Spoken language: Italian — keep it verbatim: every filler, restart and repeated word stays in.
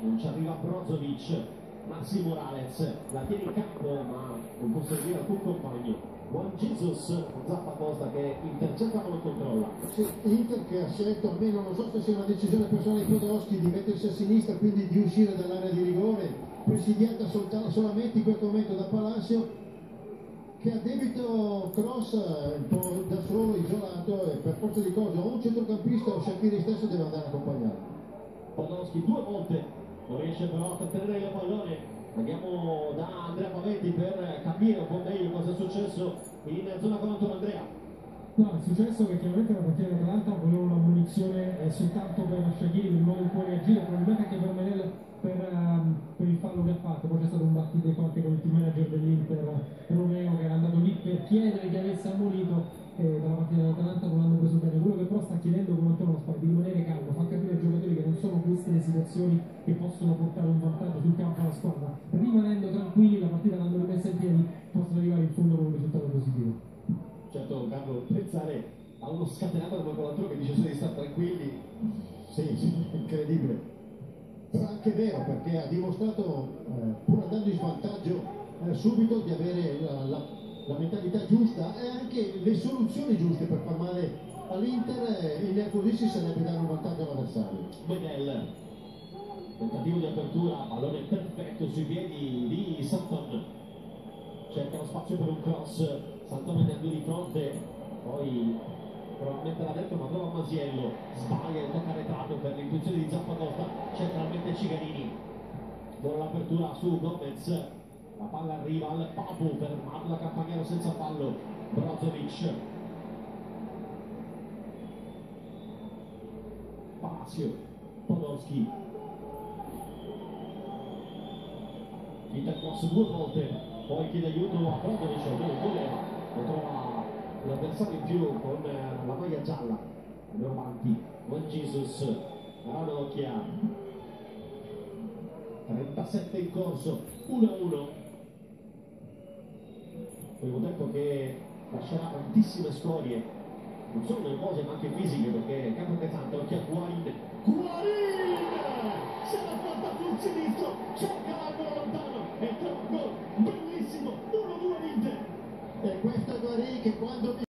non ci arriva Brozovic, Maxi Morales la tiene in campo ma non può servire al tuo compagno Juan Jesus, Zappacosta che intercetta ma non controlla. Sì, Inter che ha scelto, almeno non so se sia una decisione personale di Podolski, di mettersi a sinistra, quindi di uscire dall'area di rigore, presidiata solamente in questo momento da Palacio, che a debito cross un po' da solo, isolato, e per forza di cose o un centrocampista o Shaqiri stesso deve andare accompagnato. Podolski due volte non riesce però a trattenere il pallone. Andiamo da Andrea Paventi per capire un po' meglio cosa è successo in zona con Antonio Andrea. No, è successo che chiaramente la partita dell'Atalanta voleva una munizione eh, soltanto per Shaqiri, per il modo in cui reagire, probabilmente anche per Menel per, um, per il fallo che ha fatto. Poi c'è stato un battito forte con il team manager dell'Inter, Romeo, che era andato lì per chiedere che avesse ammonito, e dalla partita dell'Atalanta non hanno preso bene. Quello che però sta chiedendo come Antonio Spalletti di rimanere calmo, fa capire ai giocatori che non sono queste le situazioni che possono portare un vantaggio sul campo alla squadra. Rimanendo tranquilli, la partita andando rimessa in piedi, possono arrivare in fondo con un risultato positivo. Certo, Carlo, pensare a uno scatenato come quell'altro che dice solo di stare tranquilli. Sì, sì, incredibile. Però anche vero, perché ha dimostrato, eh, pur andando in svantaggio, eh, subito di avere la, la, la mentalità giusta e anche le soluzioni giuste per far male all'Inter, e innervosirsi sarebbe dare un vantaggio all'avversario. Menel, tentativo di apertura, pallone perfetto sui piedi di Santon, cerca lo spazio per un cross, Santon andando di fronte, poi probabilmente l'ha detto ma trova Masiello, sbaglia il tocca arretrato per l'intuizione di Zappacosta, centralmente Ciganini, buona l'apertura su Gomez, la palla arriva al Papu, fermato da Campagnaro senza fallo, Brozovic, Palacio, Podolski, finta cross due volte, poi chiede aiuto a Brozovic, non voleva, lo trova l'avversario in più con la maglia gialla. Andiamo avanti, Juan Jesus, Ranocchia, trentasette in corso, uno a uno. Primo tempo che lascerà tantissime storie, non solo nervose ma anche fisiche, perché campo pesante, occhio a Guarin, Guarin! Se la porta sul sinistro, cerca l'angolo lontano e trova un gol bellissimo, uno a due Inter. E questa Guarin che quando